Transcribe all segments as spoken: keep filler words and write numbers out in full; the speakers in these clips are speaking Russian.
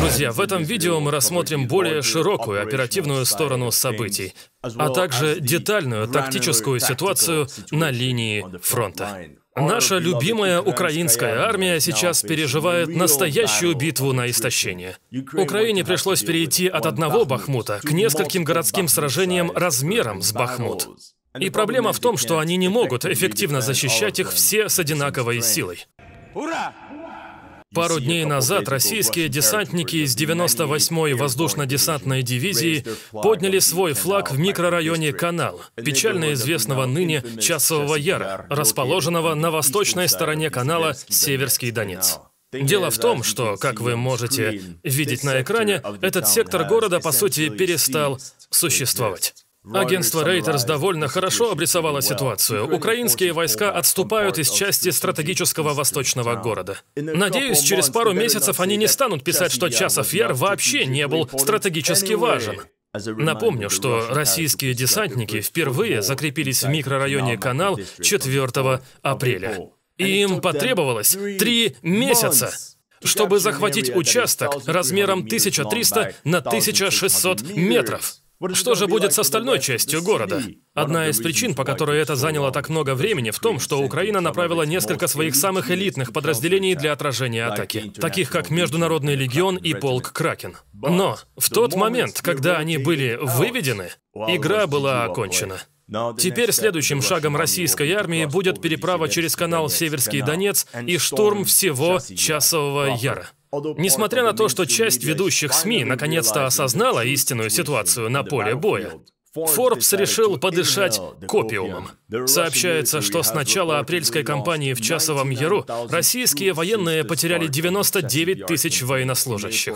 Друзья, в этом видео мы рассмотрим более широкую оперативную сторону событий, а также детальную тактическую ситуацию на линии фронта. Наша любимая украинская армия сейчас переживает настоящую битву на истощение. Украине пришлось перейти от одного Бахмута к нескольким городским сражениям размером с Бахмут. И проблема в том, что они не могут эффективно защищать их все с одинаковой силой. Пару дней назад российские десантники из девяносто восьмой воздушно-десантной дивизии подняли свой флаг в микрорайоне Канал, печально известного ныне Часового Яра, расположенного на восточной стороне канала Северский Донец. Дело в том, что, как вы можете видеть на экране, этот сектор города, по сути, перестал существовать. Агентство Reuters довольно хорошо обрисовало ситуацию. Украинские войска отступают из части стратегического восточного города. Надеюсь, через пару месяцев они не станут писать, что Часов Яр вообще не был стратегически важен. Напомню, что российские десантники впервые закрепились в микрорайоне Канал четвёртого апреля. И им потребовалось три месяца, чтобы захватить участок размером тысяча триста на тысячу шестьсот метров. Что же будет с остальной частью города? Одна из причин, по которой это заняло так много времени, в том, что Украина направила несколько своих самых элитных подразделений для отражения атаки, таких как Международный легион и полк Кракен. Но в тот момент, когда они были выведены, игра была окончена. Теперь следующим шагом российской армии будет переправа через канал Северский Донец и штурм всего Часового Яра. Несмотря на то, что часть ведущих СМИ наконец-то осознала истинную ситуацию на поле боя, Forbes решил подышать копиумом. Сообщается, что с начала апрельской кампании в Часовом Яру российские военные потеряли девяносто девять тысяч военнослужащих.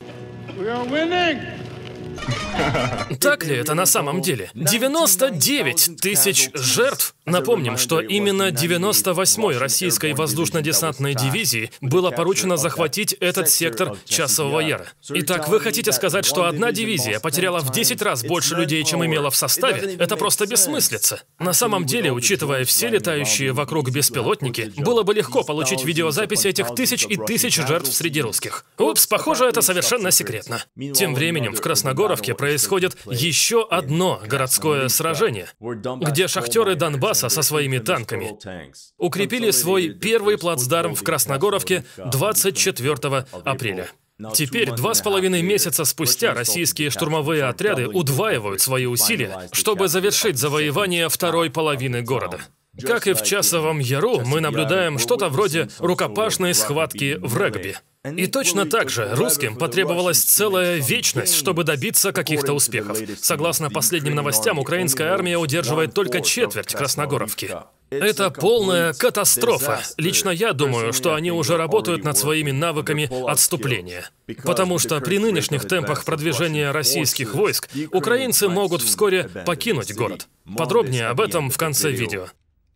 Так ли это на самом деле? девяносто девять тысяч жертв? Напомним, что именно девяносто восьмой российской воздушно-десантной дивизии было поручено захватить этот сектор Часового Яра. Итак, вы хотите сказать, что одна дивизия потеряла в десять раз больше людей, чем имела в составе? Это просто бессмыслица. На самом деле, учитывая все летающие вокруг беспилотники, было бы легко получить видеозапись этих тысяч и тысяч жертв среди русских. Упс, похоже, это совершенно секретно. Тем временем в Красногоровке происходит еще одно городское сражение, где шахтеры Донбасса со своими танками укрепили свой первый плацдарм в Красногоровке двадцать четвёртого апреля. Теперь, два с половиной месяца спустя, российские штурмовые отряды удваивают свои усилия, чтобы завершить завоевание второй половины города. Как и в Часовом Яру, мы наблюдаем что-то вроде рукопашной схватки в регби. И точно так же русским потребовалась целая вечность, чтобы добиться каких-то успехов. Согласно последним новостям, украинская армия удерживает только четверть Красногоровки. Это полная катастрофа. Лично я думаю, что они уже работают над своими навыками отступления. Потому что при нынешних темпах продвижения российских войск украинцы могут вскоре покинуть город. Подробнее об этом в конце видео.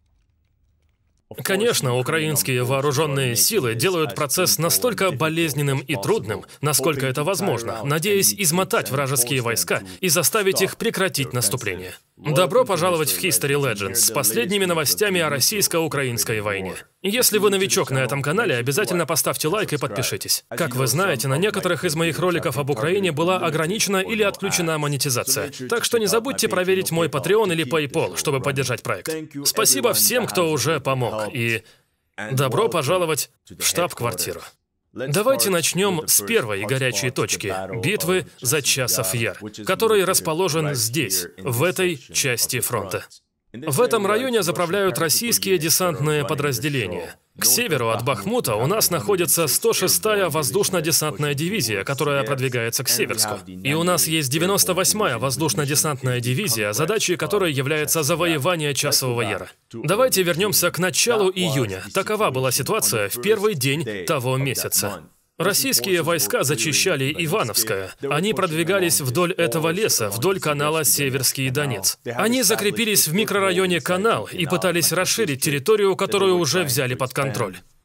Конечно, украинские вооруженные силы делают процесс настолько болезненным и трудным, насколько это возможно, надеясь измотать вражеские войска и заставить их прекратить наступление. Добро пожаловать в History Legends с последними новостями о российско-украинской войне. Если вы новичок на этом канале, обязательно поставьте лайк и подпишитесь. Как вы знаете, на некоторых из моих роликов об Украине была ограничена или отключена монетизация. Так что не забудьте проверить мой Patreon или PayPal, чтобы поддержать проект. Спасибо всем, кто уже помог. И добро пожаловать в штаб-квартиру. Давайте начнем с первой горячей точки – битвы за Часов Яр, который расположен здесь, в этой части фронта. В этом районе заправляют российские десантные подразделения. К северу от Бахмута у нас находится сто шестая воздушно-десантная дивизия, которая продвигается к Северску. И у нас есть девяносто восьмая воздушно-десантная дивизия, задачей которой является завоевание Часового Яра. Давайте вернемся к началу июня. Такова была ситуация в первый день того месяца. Российские войска зачищали Ивановское. Они продвигались вдоль этого леса, вдоль канала Северский Донец. Они закрепились в микрорайоне Канал и пытались расширить территорию, которую уже взяли под контроль.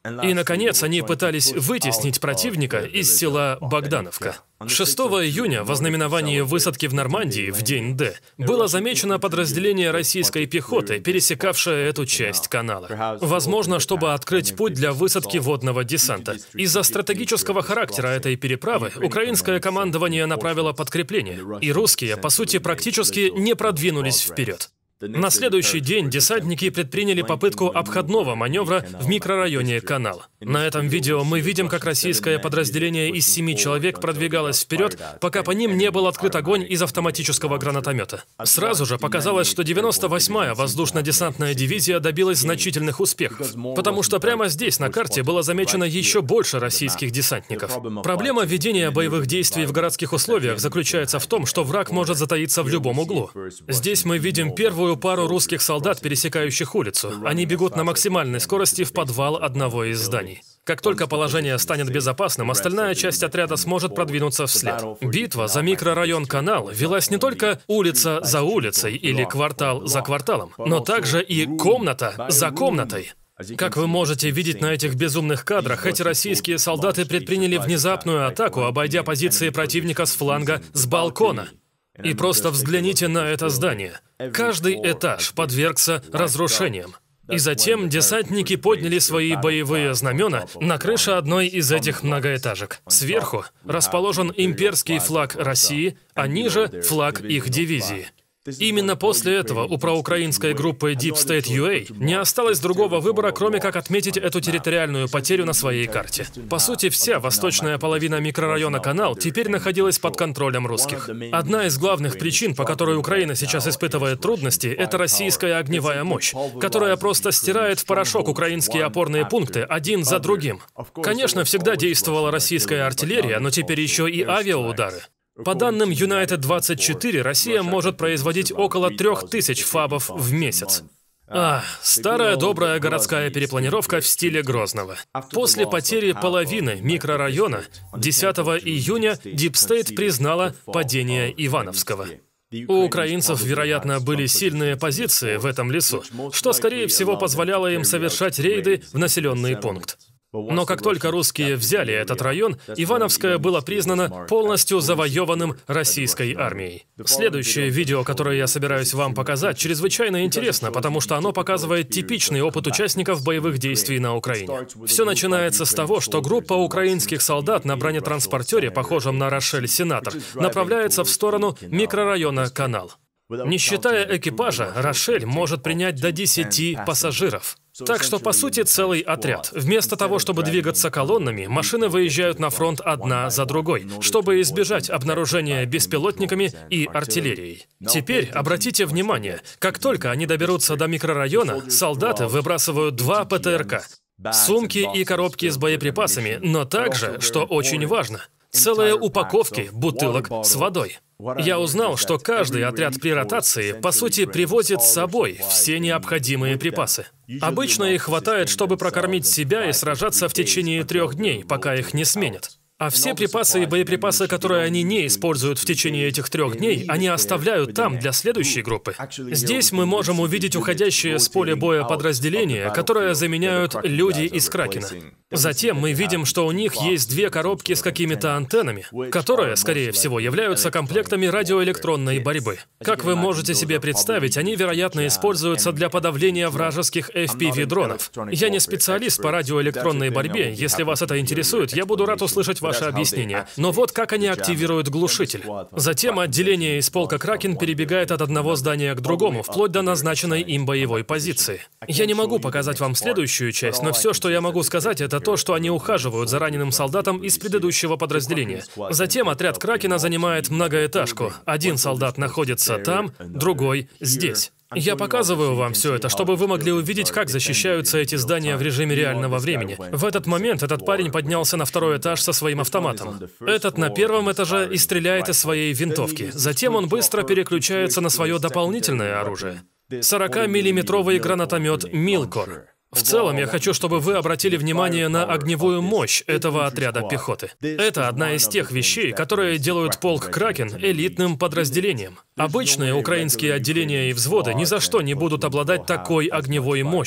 И, наконец, они пытались вытеснить противника из села Богдановка. шестого июня, в ознаменовании высадки в Нормандии в день Д, было замечено подразделение российской пехоты, пересекавшее эту часть канала. Возможно, чтобы открыть путь для высадки водного десанта. Из-за стратегического характера этой переправы украинское командование направило подкрепление, и русские, по сути, практически не продвинулись вперед. На следующий день десантники предприняли попытку обходного маневра в микрорайоне Канал. На этом видео мы видим, как российское подразделение из семи человек продвигалось вперед, пока по ним не был открыт огонь из автоматического гранатомета. Сразу же показалось, что девяносто восьмая воздушно-десантная дивизия добилась значительных успехов, потому что прямо здесь на карте было замечено еще больше российских десантников. Проблема ведения боевых действий в городских условиях заключается в том, что враг может затаиться в любом углу. Здесь мы видим первую пару русских солдат, пересекающих улицу. Они бегут на максимальной скорости в подвал одного из зданий. Как только положение станет безопасным, остальная часть отряда сможет продвинуться вслед. Битва за микрорайон Канал велась не только улица за улицей или квартал за кварталом, но также и комната за комнатой. Как вы можете видеть на этих безумных кадрах, эти российские солдаты предприняли внезапную атаку, обойдя позиции противника с фланга, с балкона. И просто взгляните на это здание. Каждый этаж подвергся разрушениям. И затем десантники подняли свои боевые знамена на крыше одной из этих многоэтажек. Сверху расположен имперский флаг России, а ниже флаг их дивизии. Именно после этого у проукраинской группы Deep State ю эй не осталось другого выбора, кроме как отметить эту территориальную потерю на своей карте. По сути, вся восточная половина микрорайона Канал теперь находилась под контролем русских. Одна из главных причин, по которой Украина сейчас испытывает трудности, это российская огневая мощь, которая просто стирает в порошок украинские опорные пункты один за другим. Конечно, всегда действовала российская артиллерия, но теперь еще и авиаудары. По данным Юнайтед двадцать четыре, Россия может производить около трех тысяч фабов в месяц. А, старая добрая городская перепланировка в стиле Грозного. После потери половины микрорайона десятого июня Deep State признала падение Ивановского. У украинцев, вероятно, были сильные позиции в этом лесу, что, скорее всего, позволяло им совершать рейды в населенный пункт. Но как только русские взяли этот район, Ивановское было признано полностью завоеванным российской армией. Следующее видео, которое я собираюсь вам показать, чрезвычайно интересно, потому что оно показывает типичный опыт участников боевых действий на Украине. Все начинается с того, что группа украинских солдат на бронетранспортере, похожем на Рошель Сенатор, направляется в сторону микрорайона Канал. Не считая экипажа, Рошель может принять до десяти пассажиров. Так что, по сути, целый отряд. Вместо того, чтобы двигаться колоннами, машины выезжают на фронт одна за другой, чтобы избежать обнаружения беспилотниками и артиллерией. Теперь обратите внимание, как только они доберутся до микрорайона, солдаты выбрасывают два пэ тэ эр ка, сумки и коробки с боеприпасами, но также, что очень важно, целые упаковки бутылок с водой. Я узнал, что каждый отряд при ротации, по сути, привозит с собой все необходимые припасы. Обычно их хватает, чтобы прокормить себя и сражаться в течение трех дней, пока их не сменят. А все припасы и боеприпасы, которые они не используют в течение этих трех дней, они оставляют там для следующей группы. Здесь мы можем увидеть уходящие с поля боя подразделения, которые заменяют люди из Кракена. Затем мы видим, что у них есть две коробки с какими-то антеннами, которые, скорее всего, являются комплектами радиоэлектронной борьбы. Как вы можете себе представить, они, вероятно, используются для подавления вражеских эф пи ви-дронов. Я не специалист по радиоэлектронной борьбе. Если вас это интересует, я буду рад услышать ваше объяснение. Но вот как они активируют глушитель. Затем отделение из полка Кракен перебегает от одного здания к другому, вплоть до назначенной им боевой позиции. Я не могу показать вам следующую часть, но все, что я могу сказать, это то, что они ухаживают за раненым солдатом из предыдущего подразделения. Затем отряд Кракена занимает многоэтажку. Один солдат находится там, другой здесь. Я показываю вам все это, чтобы вы могли увидеть, как защищаются эти здания в режиме реального времени. В этот момент этот парень поднялся на второй этаж со своим автоматом. Этот на первом этаже и стреляет из своей винтовки. Затем он быстро переключается на свое дополнительное оружие. сорокамиллиметровый гранатомет «Милкор». В целом, я хочу, чтобы вы обратили внимание на огневую мощь этого отряда пехоты. Это одна из тех вещей, которые делают полк Кракен элитным подразделением. Обычные украинские отделения и взводы ни за что не будут обладать такой огневой мощью.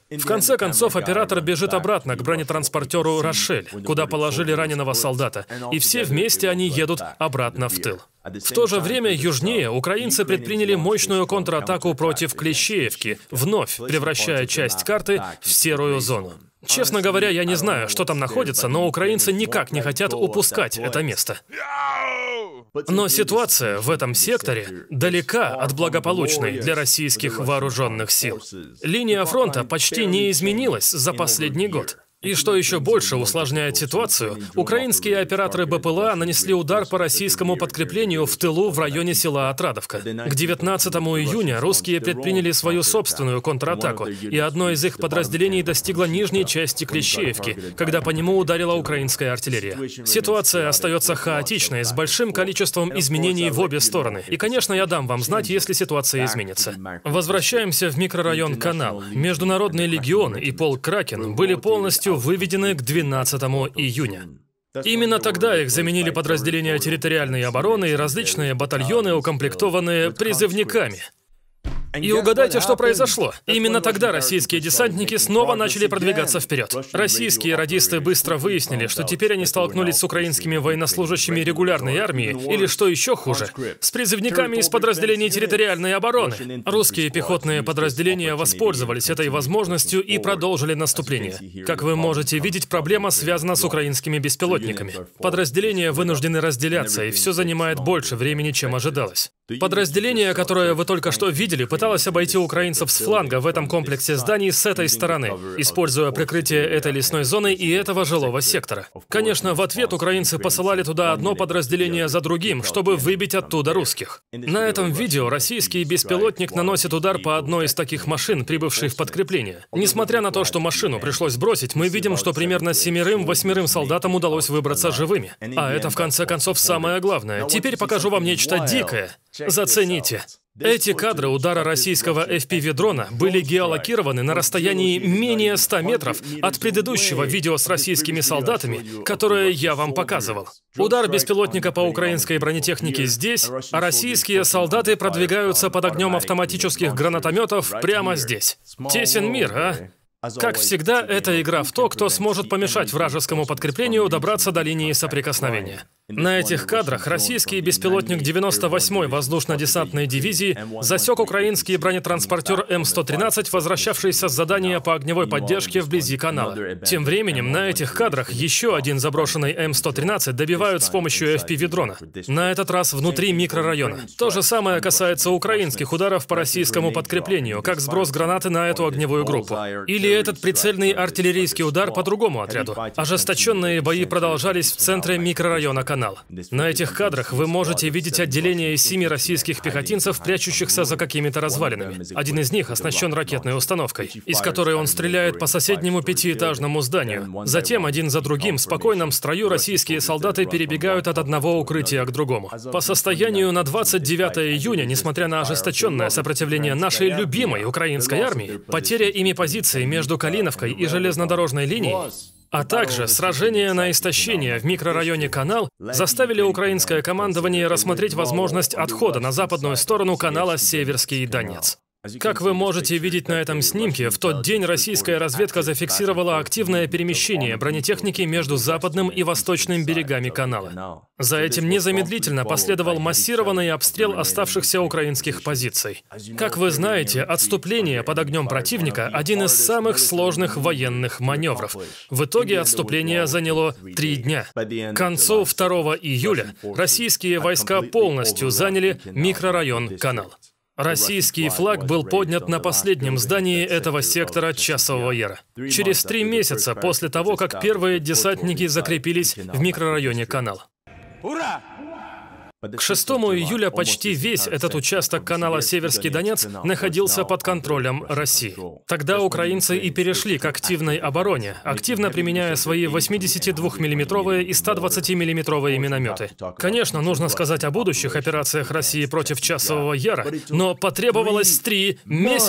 В конце концов, оператор бежит обратно к бронетранспортеру «Рошель», куда положили раненого солдата, и все вместе они едут обратно в тыл. В то же время южнее украинцы предприняли мощную контратаку против Клещеевки, вновь превращая часть карты в серую зону. Честно говоря, я не знаю, что там находится, но украинцы никак не хотят упускать это место. Но ситуация в этом секторе далека от благополучной для российских вооруженных сил. Линия фронта почти не изменилась за последний год. И что еще больше усложняет ситуацию, украинские операторы БПЛА нанесли удар по российскому подкреплению в тылу в районе села Отрадовка. К девятнадцатому июня русские предприняли свою собственную контратаку, и одно из их подразделений достигло нижней части Клещеевки, когда по нему ударила украинская артиллерия. Ситуация остается хаотичной, с большим количеством изменений в обе стороны. И, конечно, я дам вам знать, если ситуация изменится. Возвращаемся в микрорайон Канал. Международный легион и полк Кракен были полностью выведены к двенадцатому июня. Именно тогда их заменили подразделения территориальной обороны и различные батальоны, укомплектованные призывниками. И угадайте, что произошло. Именно тогда российские десантники снова начали продвигаться вперед. Российские радисты быстро выяснили, что теперь они столкнулись с украинскими военнослужащими регулярной армии, или, что еще хуже, с призывниками из подразделений территориальной обороны. Русские пехотные подразделения воспользовались этой возможностью и продолжили наступление. Как вы можете видеть, проблема связана с украинскими беспилотниками. Подразделения вынуждены разделяться, и все занимает больше времени, чем ожидалось. Подразделение, которое вы только что видели, пыталось обойти украинцев с фланга в этом комплексе зданий с этой стороны, используя прикрытие этой лесной зоны и этого жилого сектора. Конечно, в ответ украинцы посылали туда одно подразделение за другим, чтобы выбить оттуда русских. На этом видео российский беспилотник наносит удар по одной из таких машин, прибывшей в подкрепление. Несмотря на то, что машину пришлось бросить, мы видим, что примерно семерым-восьмерым солдатам удалось выбраться живыми. А это, в конце концов, самое главное. Теперь покажу вам нечто дикое. Зацените. Эти кадры удара российского эф пи ви-дрона были геолокированы на расстоянии менее ста метров от предыдущего видео с российскими солдатами, которое я вам показывал. Удар беспилотника по украинской бронетехнике здесь, а российские солдаты продвигаются под огнем автоматических гранатометов прямо здесь. Тесен мир, а? Как всегда, это игра в то, кто сможет помешать вражескому подкреплению добраться до линии соприкосновения. На этих кадрах российский беспилотник девяносто восьмой воздушно-десантной дивизии засек украинский бронетранспортер эм сто тринадцать, возвращавшийся с задания по огневой поддержке вблизи канала. Тем временем на этих кадрах еще один заброшенный эм сто тринадцать добивают с помощью эф пи ви-дрона. На этот раз внутри микрорайона. То же самое касается украинских ударов по российскому подкреплению, как сброс гранаты на эту огневую группу. Или этот прицельный артиллерийский удар по другому отряду. Ожесточенные бои продолжались в центре микрорайона канала. На этих кадрах вы можете видеть отделение из семи российских пехотинцев, прячущихся за какими-то развалинами. Один из них оснащен ракетной установкой, из которой он стреляет по соседнему пятиэтажному зданию. Затем один за другим в спокойном строю российские солдаты перебегают от одного укрытия к другому. По состоянию на двадцать девятое июня, несмотря на ожесточенное сопротивление нашей любимой украинской армии, потеря ими позиции между Калиновкой и железнодорожной линией, а также сражения на истощение в микрорайоне Канал заставили украинское командование рассмотреть возможность отхода на западную сторону канала Северский Донец. Как вы можете видеть на этом снимке, в тот день российская разведка зафиксировала активное перемещение бронетехники между западным и восточным берегами канала. За этим незамедлительно последовал массированный обстрел оставшихся украинских позиций. Как вы знаете, отступление под огнем противника – один из самых сложных военных маневров. В итоге отступление заняло три дня. К концу второго июля российские войска полностью заняли микрорайон Канал. Российский флаг был поднят на последнем здании этого сектора Часового Яра. Через три месяца после того, как первые десантники закрепились в микрорайоне Канал. Ура! К шестому июля почти весь этот участок канала Северский Донец находился под контролем России. Тогда украинцы и перешли к активной обороне, активно применяя свои восьмидесятидвухмиллиметровые и стодвадцатимиллиметровые минометы. Конечно, нужно сказать о будущих операциях России против Часового Яра, но потребовалось три месяца.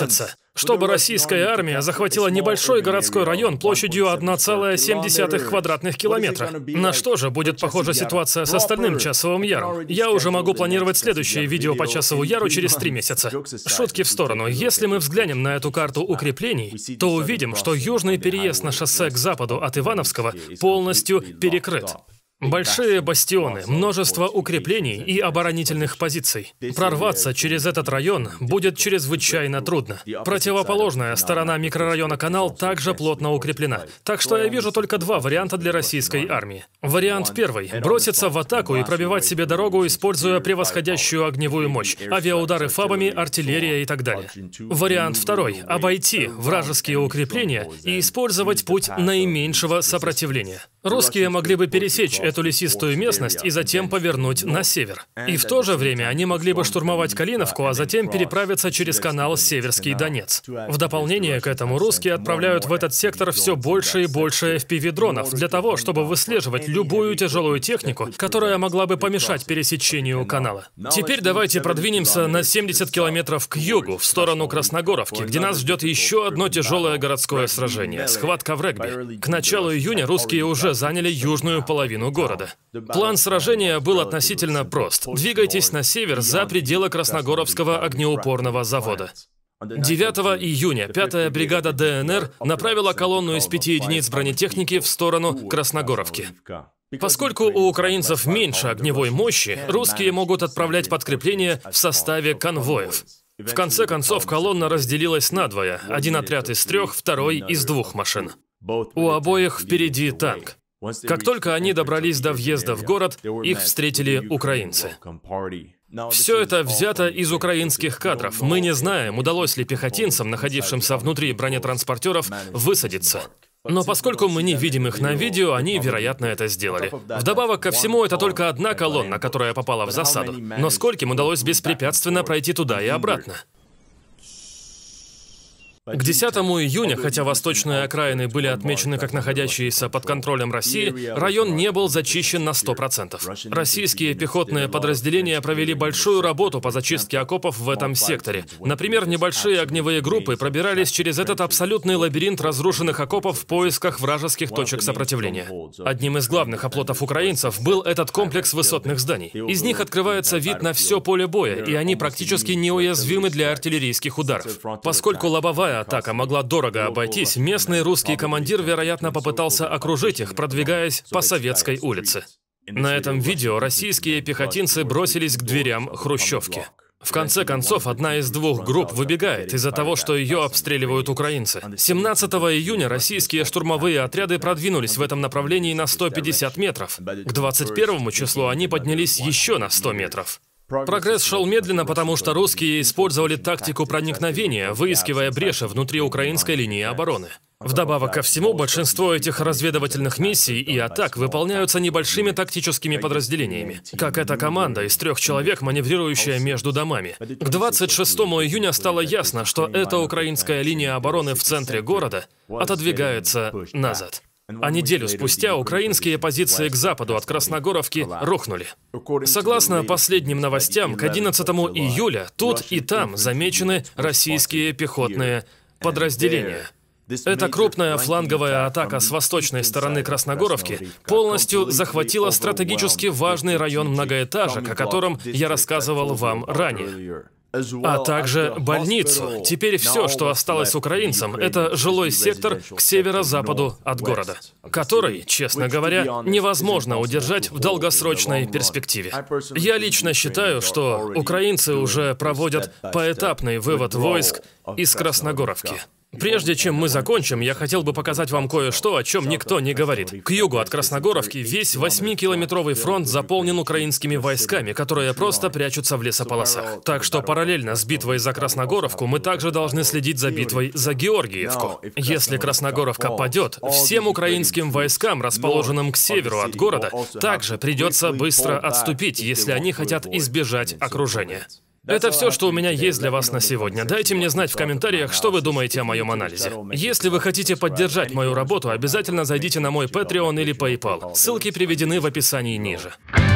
чтобы российская армия захватила небольшой городской район площадью одна целая семь десятых квадратных километра. На что же будет похожа ситуация с остальным Часовым Яром? Я уже могу планировать следующее видео по Часову Яру через три месяца. Шутки в сторону. Если мы взглянем на эту карту укреплений, то увидим, что южный переезд на шоссе к западу от Ивановского полностью перекрыт. Большие бастионы, множество укреплений и оборонительных позиций. Прорваться через этот район будет чрезвычайно трудно. Противоположная сторона микрорайона Канал также плотно укреплена. Так что я вижу только два варианта для российской армии. Вариант первый – броситься в атаку и пробивать себе дорогу, используя превосходящую огневую мощь, авиаудары фабами, артиллерия и так далее. Вариант второй – обойти вражеские укрепления и использовать путь наименьшего сопротивления. Русские могли бы пересечь эту лесистую местность и затем повернуть на север. И в то же время они могли бы штурмовать Калиновку, а затем переправиться через канал Северский Донец. В дополнение к этому русские отправляют в этот сектор все больше и больше эф пи ви-дронов для того, чтобы выслеживать любую тяжелую технику, которая могла бы помешать пересечению канала. Теперь давайте продвинемся на семьдесят километров к югу, в сторону Красногоровки, где нас ждет еще одно тяжелое городское сражение – схватка в регби. К началу июня русские уже заняли южную половину города. План сражения был относительно прост. Двигайтесь на север за пределы Красногоровского огнеупорного завода. девятого июня пятая бригада дэ эн эр направила колонну из пяти единиц бронетехники в сторону Красногоровки. Поскольку у украинцев меньше огневой мощи, русские могут отправлять подкрепления в составе конвоев. В конце концов, колонна разделилась надвое. Один отряд из трех, второй из двух машин. У обоих впереди танк. Как только они добрались до въезда в город, их встретили украинцы. Все это взято из украинских кадров. Мы не знаем, удалось ли пехотинцам, находившимся внутри бронетранспортеров, высадиться. Но поскольку мы не видим их на видео, они, вероятно, это сделали. Вдобавок ко всему, это только одна колонна, которая попала в засаду. Но скольким удалось беспрепятственно пройти туда и обратно? К десятому июня, хотя восточные окраины были отмечены как находящиеся под контролем России, район не был зачищен на сто процентов. Российские пехотные подразделения провели большую работу по зачистке окопов в этом секторе. Например, небольшие огневые группы пробирались через этот абсолютный лабиринт разрушенных окопов в поисках вражеских точек сопротивления. Одним из главных оплотов украинцев был этот комплекс высотных зданий. Из них открывается вид на все поле боя, и они практически неуязвимы для артиллерийских ударов. Поскольку лобовая атака могла дорого обойтись, местный русский командир, вероятно, попытался окружить их, продвигаясь по Советской улице. На этом видео российские пехотинцы бросились к дверям хрущевки. В конце концов, одна из двух групп выбегает из-за того, что ее обстреливают украинцы. семнадцатого июня российские штурмовые отряды продвинулись в этом направлении на сто пятьдесят метров. К двадцать первому числу они поднялись еще на сто метров. Прогресс шел медленно, потому что русские использовали тактику проникновения, выискивая бреши внутри украинской линии обороны. Вдобавок ко всему, большинство этих разведывательных миссий и атак выполняются небольшими тактическими подразделениями, как эта команда из трех человек, маневрирующая между домами. К двадцать шестому июня стало ясно, что эта украинская линия обороны в центре города отодвигается назад. А неделю спустя украинские позиции к западу от Красногоровки рухнули. Согласно последним новостям, к одиннадцатому июля тут и там замечены российские пехотные подразделения. Эта крупная фланговая атака с восточной стороны Красногоровки полностью захватила стратегически важный район многоэтажек, о котором я рассказывал вам ранее. А также больницу. Теперь все, что осталось украинцам, это жилой сектор к северо-западу от города, который, честно говоря, невозможно удержать в долгосрочной перспективе. Я лично считаю, что украинцы уже проводят поэтапный вывод войск из Красногоровки. Прежде чем мы закончим, я хотел бы показать вам кое-что, о чем никто не говорит. К югу от Красногоровки весь восьмикилометровый фронт заполнен украинскими войсками, которые просто прячутся в лесополосах. Так что параллельно с битвой за Красногоровку мы также должны следить за битвой за Георгиевку. Если Красногоровка падет, всем украинским войскам, расположенным к северу от города, также придется быстро отступить, если они хотят избежать окружения. Это все, что у меня есть для вас на сегодня. Дайте мне знать в комментариях, что вы думаете о моем анализе. Если вы хотите поддержать мою работу, обязательно зайдите на мой Patreon или PayPal. Ссылки приведены в описании ниже.